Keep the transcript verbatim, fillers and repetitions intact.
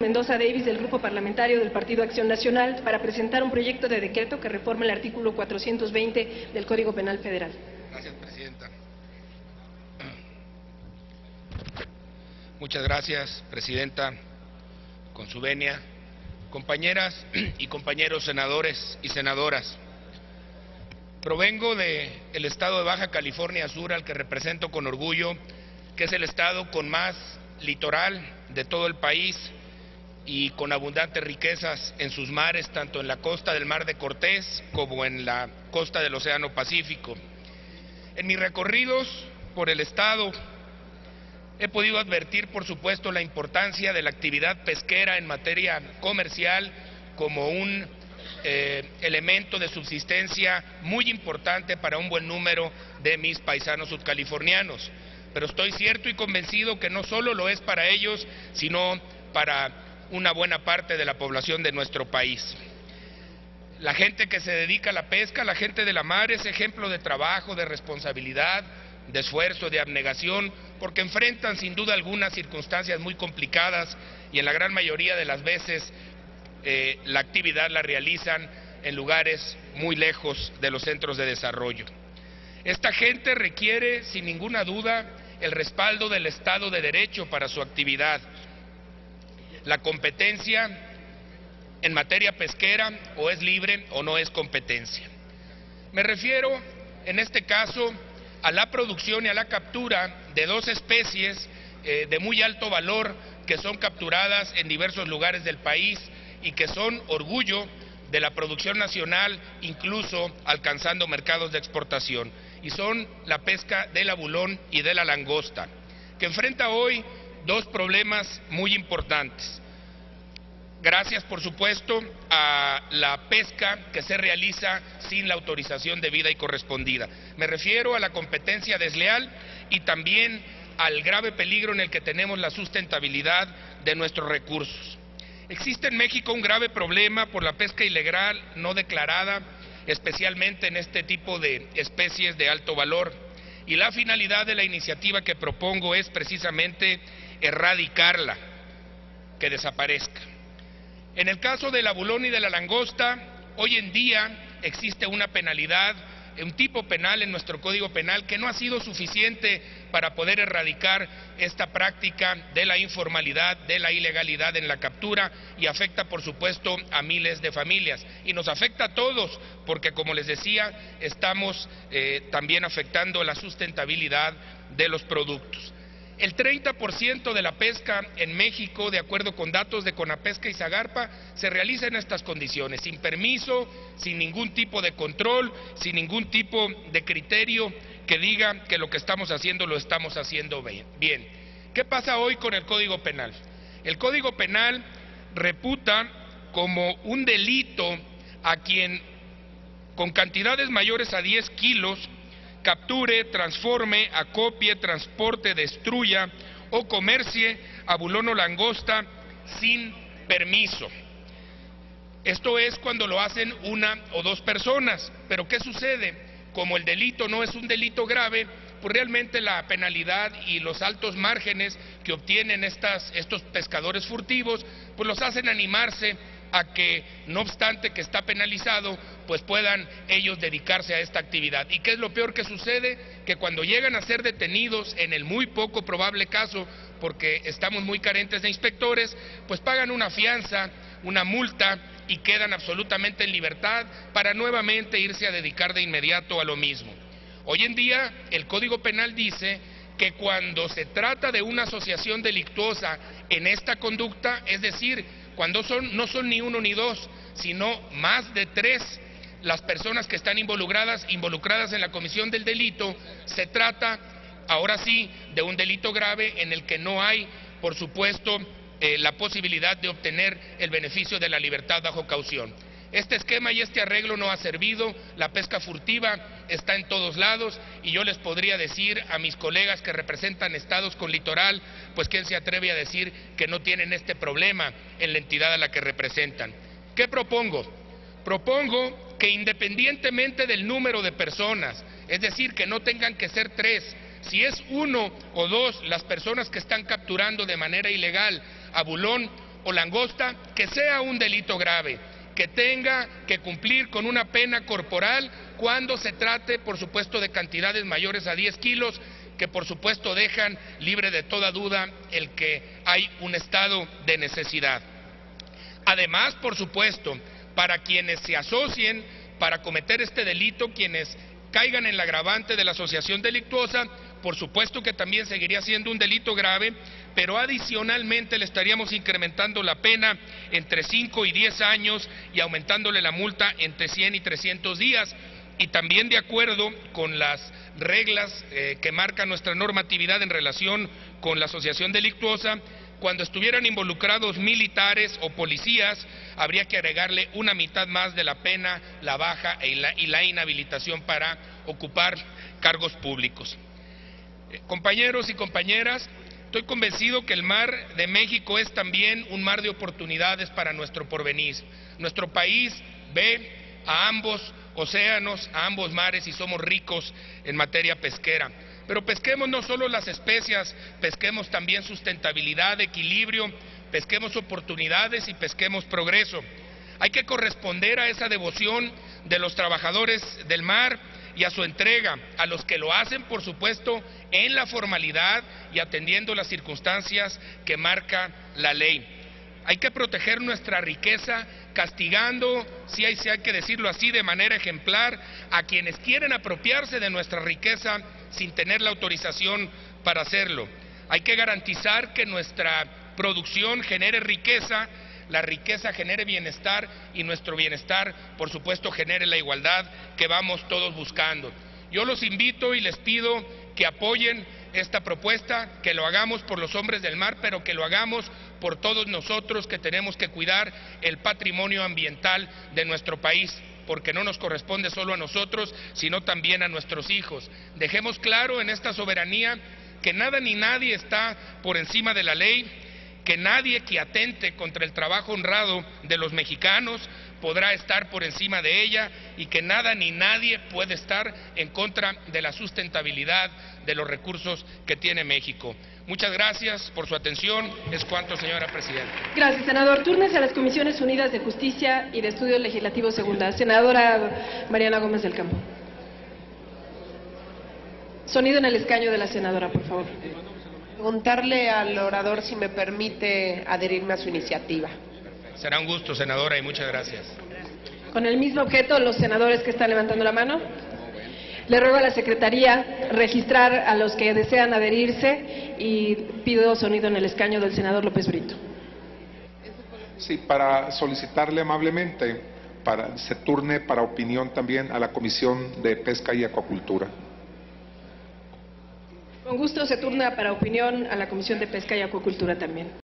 Mendoza Davis, del Grupo Parlamentario del Partido Acción Nacional, para presentar un proyecto de decreto que reforme el artículo cuatrocientos veinte del Código Penal Federal. Gracias, Presidenta. Muchas gracias, Presidenta, con su venia. Compañeras y compañeros senadores y senadoras, provengo del estado de Baja California Sur, al que represento con orgullo, que es el estado con más litoral de todo el país y con abundantes riquezas en sus mares, tanto en la costa del Mar de Cortés como en la costa del Océano Pacífico. En mis recorridos por el estado he podido advertir, por supuesto, la importancia de la actividad pesquera en materia comercial como un eh, elemento de subsistencia muy importante para un buen número de mis paisanos sudcalifornianos. Pero estoy cierto y convencido que no solo lo es para ellos, sino para una buena parte de la población de nuestro país. La gente que se dedica a la pesca, la gente de la mar, es ejemplo de trabajo, de responsabilidad, de esfuerzo, de abnegación, porque enfrentan sin duda algunas circunstancias muy complicadas y en la gran mayoría de las veces eh, la actividad la realizan en lugares muy lejos de los centros de desarrollo. Esta gente requiere sin ninguna duda el respaldo del Estado de Derecho para su actividad. La competencia en materia pesquera o es libre o no es competencia. Me refiero en este caso a la producción y a la captura de dos especies eh, de muy alto valor que son capturadas en diversos lugares del país y que son orgullo de la producción nacional, incluso alcanzando mercados de exportación, y son la pesca del abulón y de la langosta, que enfrenta hoy dos problemas muy importantes. Gracias, por supuesto, a la pesca que se realiza sin la autorización debida y correspondida. Me refiero a la competencia desleal y también al grave peligro en el que tenemos la sustentabilidad de nuestros recursos. Existe en México un grave problema por la pesca ilegal no declarada, especialmente en este tipo de especies de alto valor, y la finalidad de la iniciativa que propongo es precisamente erradicarla, que desaparezca. En el caso del abulón y de la langosta, hoy en día existe una penalidad, un tipo penal en nuestro Código Penal que no ha sido suficiente para poder erradicar esta práctica de la informalidad, de la ilegalidad en la captura, y afecta, por supuesto, a miles de familias. Y nos afecta a todos, porque, como les decía, estamos eh, también afectando la sustentabilidad de los productos. El treinta por ciento de la pesca en México, de acuerdo con datos de Conapesca y Zagarpa, se realiza en estas condiciones, sin permiso, sin ningún tipo de control, sin ningún tipo de criterio que diga que lo que estamos haciendo lo estamos haciendo bien. ¿Qué pasa hoy con el Código Penal? El Código Penal reputa como un delito a quien con cantidades mayores a diez kilos capture, transforme, acopie, transporte, destruya o comercie abulón o langosta sin permiso. Esto es cuando lo hacen una o dos personas. Pero ¿qué sucede? Como el delito no es un delito grave, pues realmente la penalidad y los altos márgenes que obtienen estas, estos pescadores furtivos, pues los hacen animarse a que, no obstante que está penalizado, pues puedan ellos dedicarse a esta actividad. ¿Y qué es lo peor que sucede? Que cuando llegan a ser detenidos, en el muy poco probable caso, porque estamos muy carentes de inspectores, pues pagan una fianza, una multa, y quedan absolutamente en libertad para nuevamente irse a dedicar de inmediato a lo mismo. Hoy en día el Código Penal dice que cuando se trata de una asociación delictuosa en esta conducta, es decir, cuando son, no son ni uno ni dos, sino más de tres las personas que están involucradas, involucradas en la comisión del delito, se trata ahora sí de un delito grave en el que no hay, por supuesto, eh, la posibilidad de obtener el beneficio de la libertad bajo caución. Este esquema y este arreglo no ha servido, la pesca furtiva está en todos lados, y yo les podría decir a mis colegas que representan estados con litoral, pues quién se atreve a decir que no tienen este problema en la entidad a la que representan. ¿Qué propongo? Propongo que independientemente del número de personas, es decir, que no tengan que ser tres, si es uno o dos las personas que están capturando de manera ilegal abulón o langosta, que sea un delito grave, que tenga que cumplir con una pena corporal cuando se trate, por supuesto, de cantidades mayores a diez kilos, que por supuesto dejan libre de toda duda el que hay un estado de necesidad. Además, por supuesto, para quienes se asocien para cometer este delito, quienes caigan en el agravante de la asociación delictuosa, por supuesto que también seguiría siendo un delito grave, pero adicionalmente le estaríamos incrementando la pena entre cinco y diez años y aumentándole la multa entre cien y trescientos días. Y también de acuerdo con las reglas eh, que marca nuestra normatividad en relación con la asociación delictuosa, cuando estuvieran involucrados militares o policías, habría que agregarle una mitad más de la pena, la baja y la, y la inhabilitación para ocupar cargos públicos. Eh, compañeros y compañeras, estoy convencido que el mar de México es también un mar de oportunidades para nuestro porvenir. Nuestro país ve a ambos océanos, a ambos mares, y somos ricos en materia pesquera. Pero pesquemos no solo las especias, pesquemos también sustentabilidad, equilibrio, pesquemos oportunidades y pesquemos progreso. Hay que corresponder a esa devoción de los trabajadores del mar y a su entrega, a los que lo hacen, por supuesto, en la formalidad y atendiendo las circunstancias que marca la ley. Hay que proteger nuestra riqueza castigando, si hay, si hay que decirlo así, de manera ejemplar a quienes quieren apropiarse de nuestra riqueza sin tener la autorización para hacerlo. Hay que garantizar que nuestra producción genere riqueza, la riqueza genere bienestar y nuestro bienestar, por supuesto, genere la igualdad que vamos todos buscando. Yo los invito y les pido que apoyen esta propuesta, que lo hagamos por los hombres del mar, pero que lo hagamos por todos nosotros que tenemos que cuidar el patrimonio ambiental de nuestro país, porque no nos corresponde solo a nosotros, sino también a nuestros hijos. Dejemos claro en esta soberanía que nada ni nadie está por encima de la ley, que nadie que atente contra el trabajo honrado de los mexicanos podrá estar por encima de ella y que nada ni nadie puede estar en contra de la sustentabilidad de los recursos que tiene México. Muchas gracias por su atención. Es cuanto, señora presidenta. Gracias, senador. Túrnese a las Comisiones Unidas de Justicia y de Estudios Legislativos Segunda. Senadora Mariana Gómez del Campo. Sonido en el escaño de la senadora, por favor. Preguntarle al orador si me permite adherirme a su iniciativa. Será un gusto, senadora, y muchas gracias. Con el mismo objeto, los senadores que están levantando la mano. Le ruego a la Secretaría registrar a los que desean adherirse y pido sonido en el escaño del senador López Brito. Sí, para solicitarle amablemente para se turne para opinión también a la Comisión de Pesca y Acuacultura. Con gusto se turna para opinión a la Comisión de Pesca y Acuacultura también.